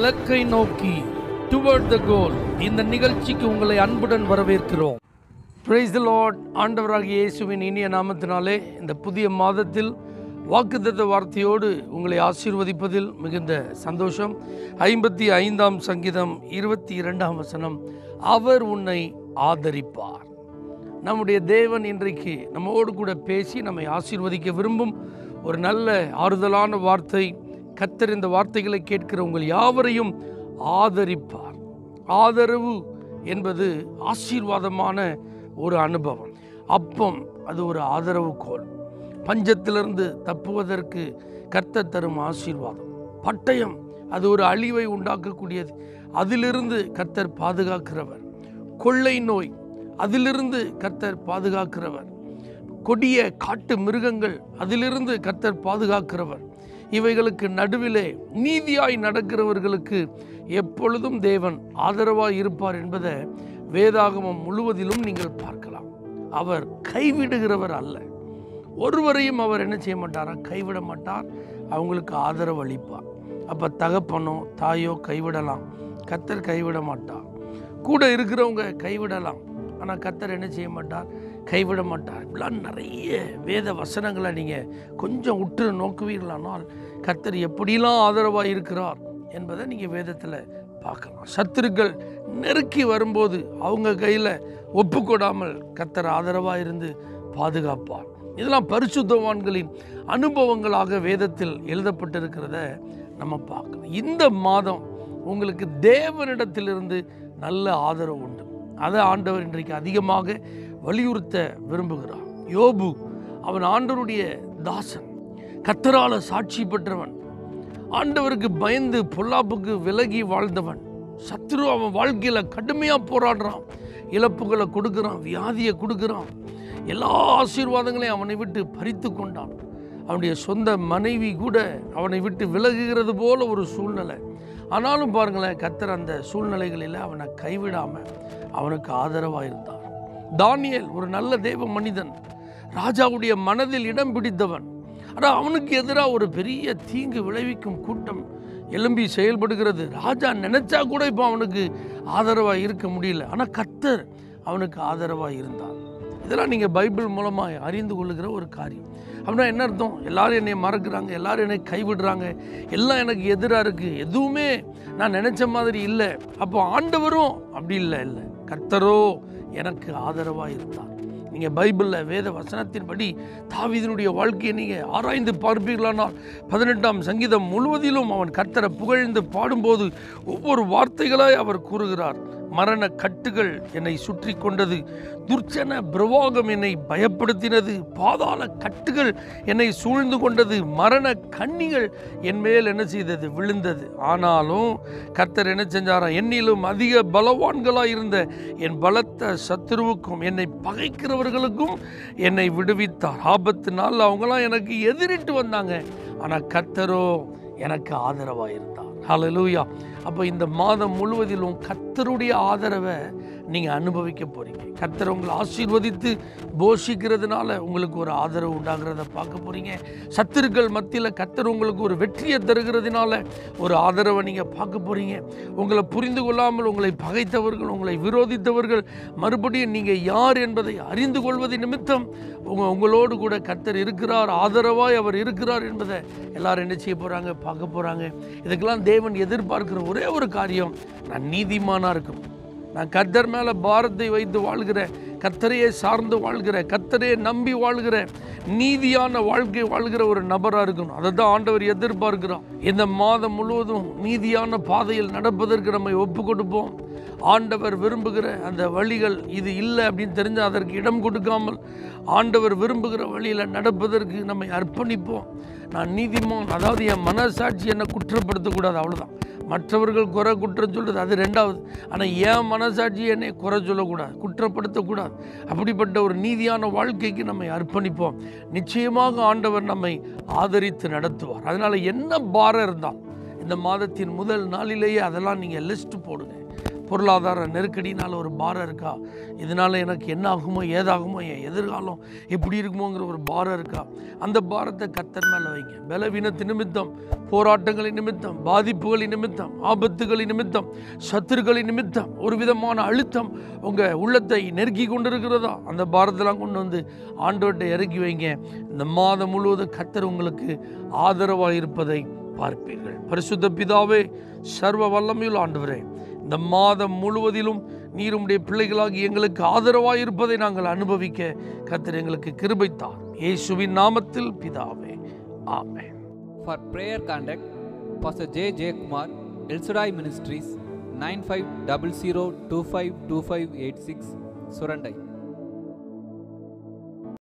இலக்கை நோக்கி டுவர்ட் த கோல். இந்த நிகழ்ச்சிக்கு உங்களை அன்புடன் வரவேற்கிறோம். Praise the Lord. ஆண்டவராகிய இயேசுவின் இனிய நாமத்தினாலே இந்த புதிய மாதத்தில் வாக்குத்தத்த வார்த்தையோடு உங்களை ஆசீர்வதிப்பதில் மிகுந்த சந்தோஷம். 55ஆம் சங்கீதம் 22ஆம் வசனம், அவர் உன்னை ஆதரிப்பார். நம்முடைய தேவன் இன்றைக்கு நம்மோடு கூட பேசி நம்மை ஆசீர்வதிக்க விரும்பும் ஒரு நல்ல ஆறுதலான வார்த்தை. கர்த்தர் இந்த வார்த்தைகளை கேட்கிற உங்கள் யாவரையும் ஆதரிப்பார். ஆதரவு என்பது ஆசீர்வாதமான ஒரு அனுபவம். அப்பம் அது ஒரு ஆதரவு கோல். பஞ்சத்திலிருந்து தப்புவதற்கு கர்த்தர் தரும் ஆசீர்வாதம். பட்டயம் அது ஒரு அழிவை உண்டாக்கக்கூடியது, அதிலிருந்து கர்த்தர் பாதுகாக்கிறவர். கொள்ளை நோய், அதிலிருந்து கர்த்தர் பாதுகாக்கிறவர். கொடிய காட்டு மிருகங்கள், அதிலிருந்து கர்த்தர் பாதுகாக்கிறவர். இவைகளுக்கு நடுவிலே நீதியாய் நடக்கிறவர்களுக்கு எப்பொழுதும் தேவன் ஆதரவாய் இருப்பார் என்பதை வேதாகமம் முழுவதிலும் நீங்கள் பார்க்கலாம். அவர் கைவிடுகிறவர் அல்ல. ஒருவரையும் அவர் என்ன செய்ய மாட்டாரா? கைவிட மாட்டார். அவங்களுக்கு ஆதரவு அளிப்பார். அப்போ தகப்பனோ தாயோ கைவிடலாம், கர்த்தர் கைவிட மாட்டார். கூட இருக்கிறவங்க கைவிடலாம், ஆனால் கர்த்தர் என்ன செய்ய மாட்டார்? கைவிட மாட்டார். இப்படிலாம் நிறைய வேத வசனங்களை நீங்கள் கொஞ்சம் உற்று நோக்குவீர்களானால் கர்த்தர் எப்படிலாம் ஆதரவாக இருக்கிறார் என்பதை நீங்கள் வேதத்தில் பார்க்கலாம். சத்துருக்கள் நெருக்கி வரும்போது அவங்க கையில் ஒப்புக்கொடாமல் கர்த்தர் ஆதரவாக இருந்து பாதுகாப்பார். இதெல்லாம் பரிசுத்தவான்களின் அனுபவங்களாக வேதத்தில் எழுதப்பட்டிருக்கிறத நம்ம பார்க்கலாம். இந்த மாதம் உங்களுக்கு தேவனிடத்திலிருந்து நல்ல ஆதரவு உண்டு. அதை ஆண்டவர் இன்றைக்கு அதிகமாக வலியுறுத்த விரும்புகிறார். யோபு, அவன் ஆண்டவருடைய தாசன், கர்த்தரால சாட்சி பெற்றவன், ஆண்டவருக்கு பயந்து பொல்லாப்புக்கு விலகி வாழ்ந்தவன். சத்துரு அவன் வாழ்க்கையில் கடுமையாக போராடுறான், இழப்புகளை கொடுக்குறான், வியாதியை கொடுக்குறான், எல்லா ஆசீர்வாதங்களையும் அவனை விட்டு பறித்து கொண்டான். அவனுடைய சொந்த மனைவி கூட அவனை விட்டு விலகுகிறது போல ஒரு சூழ்நிலை. ஆனாலும் பாருங்களேன், கர்த்தர் அந்த சூழ்நிலைகளில் அவனை கைவிடாமல் அவனுக்கு ஆதரவாக இருந்தார். தானியேல் ஒரு நல்ல தேவ மனிதன், ராஜாவுடைய மனதில் இடம் பிடித்தவன். ஆனால் அவனுக்கு எதிராக ஒரு பெரிய தீங்கு விளைவிக்கும் கூட்டம் எழும்பி செயல்படுகிறது. ராஜா நினைச்சா கூட இப்போ அவனுக்கு ஆதரவாக இருக்க முடியல. ஆனால் கர்த்தர் அவனுக்கு ஆதரவாக இருந்தார். இதெல்லாம் நீங்கள் பைபிள் மூலமாக அறிந்து கொள்ளுகிற ஒரு காரியம். அப்படின்னா என்ன அர்த்தம்? எல்லாரும் என்னை மறக்கிறாங்க, எல்லாரும் என்னை கைவிடுறாங்க, எல்லாம் எனக்கு எதிராக இருக்குது, எதுவுமே நான் நினச்ச மாதிரி இல்லை. அப்போ ஆண்டவரும் அப்படி இல்லை, கர்த்தரோ எனக்கு ஆதரவாக இருந்தார். நீங்கள் பைபிளில் வேத வசனத்தின்படி தாவீதினுடைய வாழ்க்கையை நீங்கள் ஆராய்ந்து பார்ப்பீர்களானால் 18ஆம் சங்கீதம் முழுவதிலும் அவன் கர்த்தரை புகழ்ந்து பாடும்போது ஒவ்வொரு வார்த்தைகளாய் அவர் கூறுகிறார். மரண கட்டுகள் என்னை சுற்றி கொண்டது, துர்ச்சன பிரவாகம் என்னை பயப்படுத்தினது, பாதாள கட்டுகள் என்னை சூழ்ந்து கொண்டது, மரண கண்ணிகள் என் மேல் என்ன செய்தது? விழுந்தது. ஆனாலும் கர்த்தர் என்ன செஞ்சாராம்? என்னிலும் அதிக பலவான்களாக இருந்த என் பலத்த சத்துருவுக்கும் என்னை பகைக்கிறவர்களுக்கும் என்னை விடுவித்தார். ஆபத்து நாள் அவங்களாம் எனக்கு எதிரிட்டு வந்தாங்க, ஆனால் கர்த்தரோ எனக்கு ஆதரவாக இருந்தார். ஹல்லேலூயா. அப்போ இந்த மாதம் முழுவதிலும் கர்த்தருடைய ஆதரவை நீங்கள் அனுபவிக்க போகிறீங்க. கர்த்தர் உங்களை ஆசீர்வதித்து போஷிக்கிறதுனால உங்களுக்கு ஒரு ஆதரவு உண்டாகிறத பார்க்க போகிறீங்க. சத்துருக்கள் மத்தியில் கர்த்தர் உங்களுக்கு ஒரு வெற்றியை தருகிறதுனால ஒரு ஆதரவை நீங்கள் பார்க்க போகிறீங்க. உங்களை புரிந்து கொள்ளாமல் உங்களை பகைத்தவர்கள், உங்களை விரோதித்தவர்கள் மறுபடியும் நீங்கள் யார் என்பதை அறிந்து கொள்வது நிமித்தம் உங்களோடு கூட கர்த்தர் இருக்கிறார், ஆதரவாய் அவர் இருக்கிறார் என்பதை எல்லாரும் என்ன செய்ய போகிறாங்க? பார்க்க போகிறாங்க. இதுக்கெல்லாம் தேவன் எதிர்பார்க்கிற ஒரே ஒரு காரியம், நான் நீதிமானாக இருக்கணும், நான் கர்த்தர் மேலே பாரத்தை வைத்து வாழ்கிற, கர்த்தரையே சார்ந்து வாழ்கிற, கர்த்தரையே நம்பி வாழ்கிற நீதியான வாழ்க்கை வாழ்கிற ஒரு நபராக இருக்கணும். அதை தான் ஆண்டவர் எதிர்பார்க்கிறார். இந்த மாதம் முழுவதும் நீதியான பாதையில் நடப்பதற்கு நம்மை ஒப்பு கொடுப்போம். ஆண்டவர் விரும்புகிற அந்த வழிகள் இது இல்லை அப்படின்னு தெரிஞ்சால் அதற்கு இடம் கொடுக்காமல் ஆண்டவர் விரும்புகிற வழியில் நடப்பதற்கு நம்மை அர்ப்பணிப்போம். நான் நீதிமான், அதாவது என் மனசாட்சி என்னை குற்றப்படுத்தக்கூடாது, அவ்வளோதான். மற்றவர்கள் குறை குற்றம் சொல்கிறது அது ரெண்டாவது. ஆனால் என் மனசாட்சி என்னை குறை சொல்லக்கூடாது, குற்றப்படுத்தக்கூடாது. அப்படிப்பட்ட ஒரு நீதியான வாழ்க்கைக்கு நம்மை அர்ப்பணிப்போம். நிச்சயமாக ஆண்டவர் நம்மை ஆதரித்து நடத்துவார். அதனால் என்ன பாரம் இருந்தால் இந்த மாதத்தின் முதல் நாளிலேயே அதெல்லாம் நீங்கள் லிஸ்ட் போடுங்க. பொருளாதார நெருக்கடினால் ஒரு பாரம் இருக்கா? இதனால் எனக்கு என்ன ஆகுமோ ஏதாகுமோ, என் எதிர்காலம் எப்படி இருக்குமோங்கிற ஒரு பாரம் இருக்கா? அந்த பாரத்தை கர்த்தர் மேலே வைங்க. பலவீனத்து நிமித்தம், போராட்டங்களின் நிமித்தம், பாதிப்புகளின் நிமித்தம், ஆபத்துகளின் நிமித்தம், சத்துருக்களின் நிமித்தம் ஒரு விதமான அழுத்தம் உங்கள் உள்ளத்தை நெருக்கி கொண்டிருக்கிறதா? அந்த பாரத்தெல்லாம் கொண்டு வந்து ஆண்டவர்கிட்ட இறக்கி வைங்க. இந்த மாதம் முழுவதும் கர்த்தர் உங்களுக்கு ஆதரவாக இருப்பதை பார்ப்பீர்கள். பரிசுத்த பிதாவே, சர்வ வல்லமையுள்ள ஆண்டவரே, இந்த மாதம் முழுவதிலும் நீர் உம்முடைய பிள்ளைகளாகி எங்களுக்கு ஆதரவாக இருப்பதை நாங்கள் அனுபவிக்க கர்த்தர் எங்களுக்கு கிருபை தார். இயேசுவின் நாமத்தில் பிதாவே, ஆமென். For prayer contact, Pr.J.Jeyakumar, El-Shaddai Ministries, 9500252586, Surandai.